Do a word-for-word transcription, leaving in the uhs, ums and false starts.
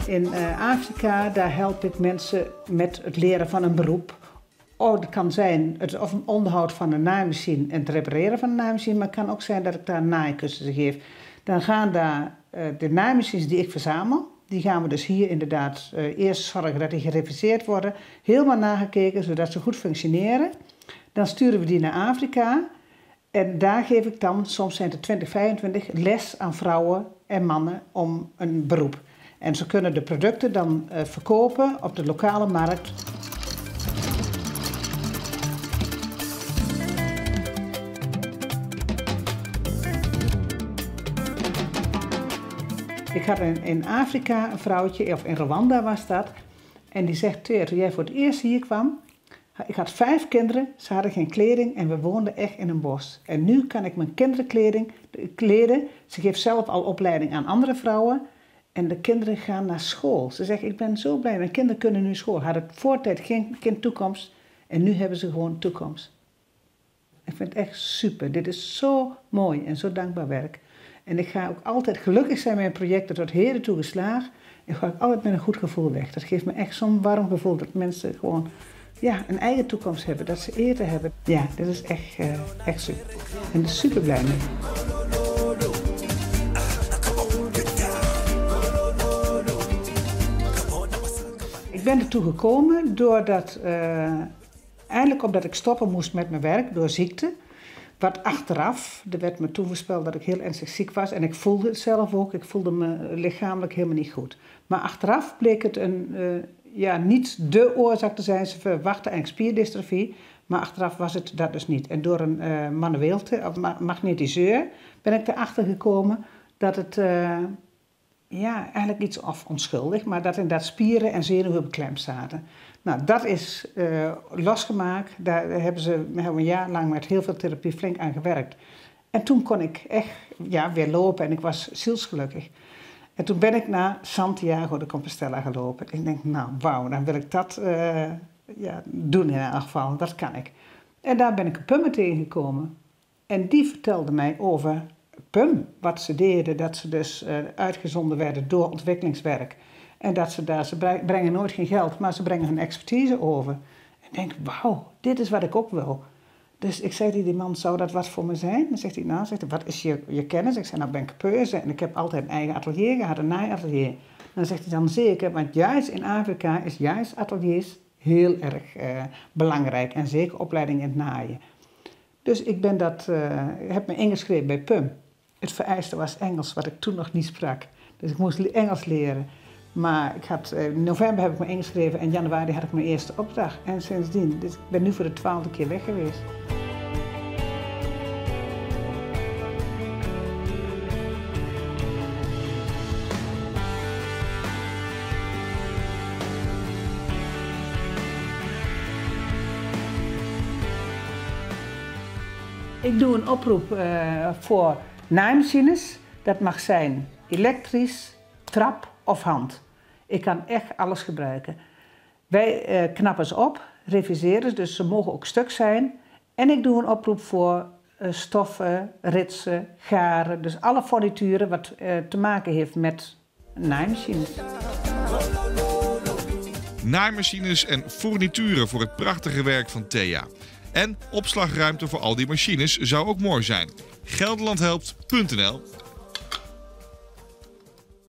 in uh, Afrika, daar help ik mensen met het leren van een beroep. Oh, het kan zijn het of een onderhoud van een naaimachine en het repareren van een naaimachine, maar het kan ook zijn dat ik daar naaicursussen geef. Dan gaan daar uh, de naaimachines die ik verzamel, die gaan we dus hier inderdaad uh, eerst zorgen dat die gereviseerd worden, helemaal nagekeken, zodat ze goed functioneren. Dan sturen we die naar Afrika en daar geef ik dan, soms zijn het twintig, vijfentwintig, les aan vrouwen en mannen om een beroep. En ze kunnen de producten dan uh, verkopen op de lokale markt. Ik had in, in Afrika een vrouwtje, of in Rwanda was dat, en die zegt, Thea, toen jij voor het eerst hier kwam, ik had vijf kinderen, ze hadden geen kleding en we woonden echt in een bos. En nu kan ik mijn kinderen kleding, kleden, ze geeft zelf al opleiding aan andere vrouwen en de kinderen gaan naar school. Ze zegt, ik ben zo blij, mijn kinderen kunnen nu school. Hadden voor tijd geen, geen toekomst en nu hebben ze gewoon toekomst. Ik vind het echt super, dit is zo mooi en zo dankbaar werk. En ik ga ook altijd gelukkig zijn met mijn projecten tot heden toe geslaagd. En ga ik altijd met een goed gevoel weg. Dat geeft me echt zo'n warm gevoel dat mensen gewoon ja, een eigen toekomst hebben. Dat ze eten hebben. Ja, dat is echt, uh, echt super. En daar super blij mee. Ik ben ertoe gekomen doordat, uh, eigenlijk omdat ik stoppen moest met mijn werk door ziekte. Wat achteraf, er werd me toeverspeld dat ik heel ernstig ziek was en ik voelde het zelf ook, ik voelde me lichamelijk helemaal niet goed. Maar achteraf bleek het een, uh, ja, niet de oorzaak te zijn, ze verwachten eigenlijk spierdystrofie, maar achteraf was het dat dus niet. En door een uh, manueel te, of ma magnetiseur ben ik erachter gekomen dat het, uh, ja, eigenlijk iets of onschuldig, maar dat inderdaad spieren en zenuwen beklemd zaten. Nou, dat is uh, losgemaakt. Daar hebben ze hebben een jaar lang met heel veel therapie flink aan gewerkt. En toen kon ik echt ja, weer lopen en ik was zielsgelukkig. En toen ben ik naar Santiago de Compostela gelopen. Ik denk, nou wauw, dan wil ik dat uh, ja, doen in elk geval. Dat kan ik. En daar ben ik een pummer tegengekomen. En die vertelde mij over P U M, wat ze deden. Dat ze dus uh, uitgezonden werden door ontwikkelingswerk. En dat ze daar, ze brengen nooit geen geld, maar ze brengen hun expertise over. En ik denk, wauw, dit is wat ik ook wil. Dus ik zei tegen die man, zou dat wat voor me zijn? Dan zegt hij, nou, zegt hij, wat is je, je kennis? Ik zei, nou ben ik peuze en ik heb altijd een eigen atelier gehad, een naaiatelier. Dan zegt hij dan zeker, want juist in Afrika is juist ateliers heel erg uh, belangrijk. En zeker opleiding in het naaien. Dus ik ben dat, uh, heb me ingeschreven bij P U M. Het vereiste was Engels, wat ik toen nog niet sprak. Dus ik moest Engels leren. Maar ik had, in november heb ik me ingeschreven en in januari had ik mijn eerste opdracht. En sindsdien, dus ik ben nu voor de twaalfde keer weg geweest. Ik doe een oproep uh, voor naaimachines. Dat mag zijn elektrisch, trap of hand. Ik kan echt alles gebruiken. Wij uh, knappen ze op, reviseren, dus ze mogen ook stuk zijn. En ik doe een oproep voor uh, stoffen, ritsen, garen, dus alle fournituren wat uh, te maken heeft met naaimachines. Naaimachines en fournituren voor het prachtige werk van Thea. En opslagruimte voor al die machines zou ook mooi zijn. Gelderlandhelpt punt n l